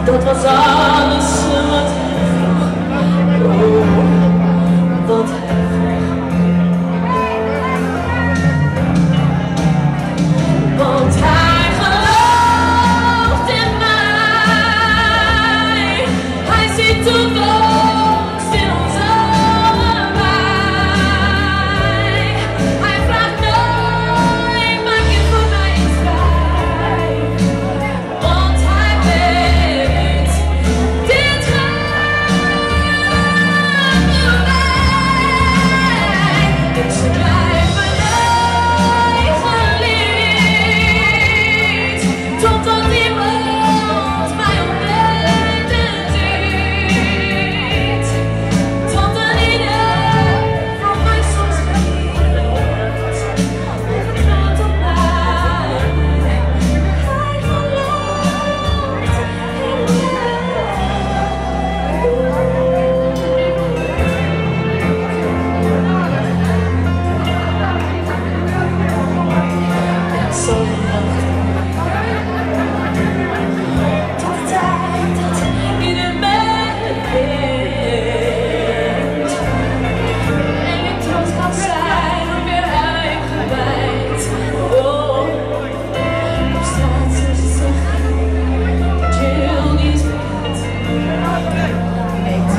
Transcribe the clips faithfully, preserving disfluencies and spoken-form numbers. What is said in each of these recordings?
Dat was alles wat hij vroeg, oh, wat hij vroeg. Want hij gelooft in mij, hij ziet toekomst in ons allebei. Hij vraagt nooit, maak je voor mij eens vrij. Want hij weet, dit gaat voorbij. Ik schrijf een eigen lied, totdat iemand mij ontdekt en ziet. Totdat ieder van mij soms verliefd wordt, overgaat op mij. Hij gelooft in mij. Ik zal niet wachten tot de tijd dat ieder mij vindt. En ik trots kan zijn op weer uitgebreid. Oh, op straat zullen ze zeggen dat je heel niets weet. Weet.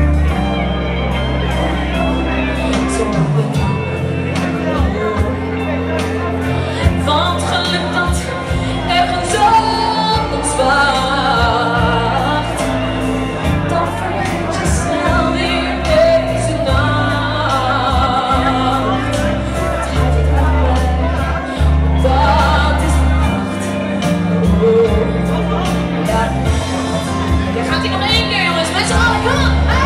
Zo ben ik. Want geluk dat ergens anders wacht, dan vergeet je snel weer deze nacht. Het gaat niet aan mij, dat is macht. Oh, ja. Je gaat hier nog één keer, jongens, met z'n allen, kom op!